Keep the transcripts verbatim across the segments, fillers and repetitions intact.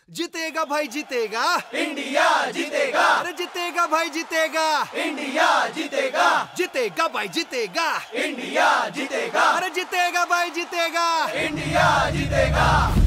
जीतेगा भाई जीतेगा, इंडिया जीतेगा। अरे जीतेगा भाई जीतेगा, इंडिया जीतेगा। जीतेगा भाई जीतेगा, इंडिया जीतेगा। अरे जीतेगा भाई जीतेगा, इंडिया जीतेगा।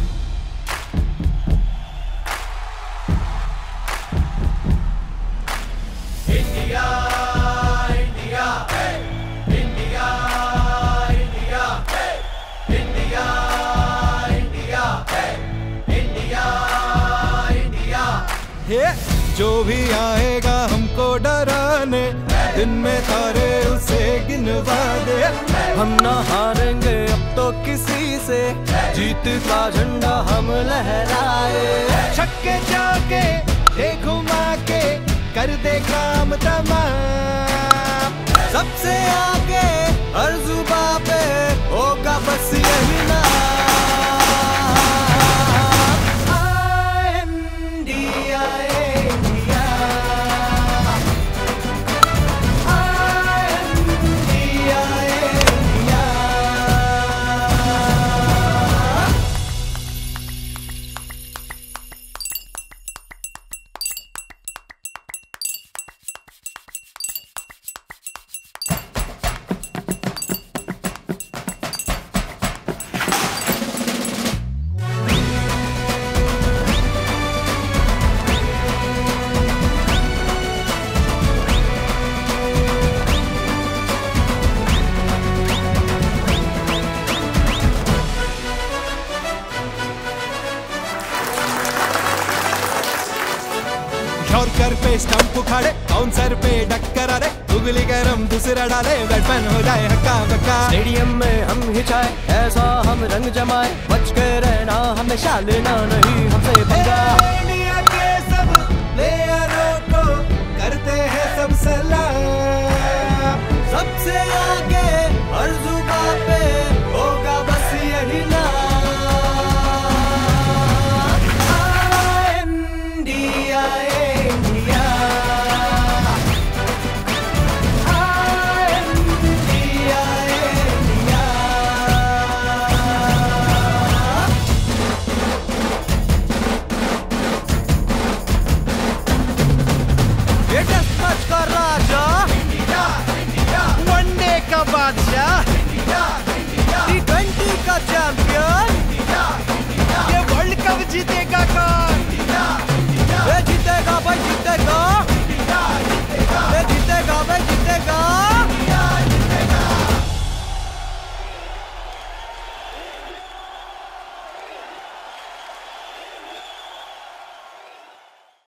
India India India India India India India India. हे जो भी आएगा हमको डराने, दिन में तारे उसे गिनवा दे। हम ना हारेंगे अब तो किसी से, जीत का झंडा हम लहराए। छक्के जाके दे घुमा के कर दे काम तमाम। सबसे आगे हर जुबा पे होगा बस यही नाम। India India India India. Yorker पे स्टंप उखाड़े, बाउंसर पे टक्कर अरे उगली गरम दूसरा डाले, बैट्समैन हो जाए हक्का बक्का। स्टेडियम में हम हिचाए ऐसा हम रंग जमाए, बच के रहना हमेशा, लेना नहीं हमसे पंगा।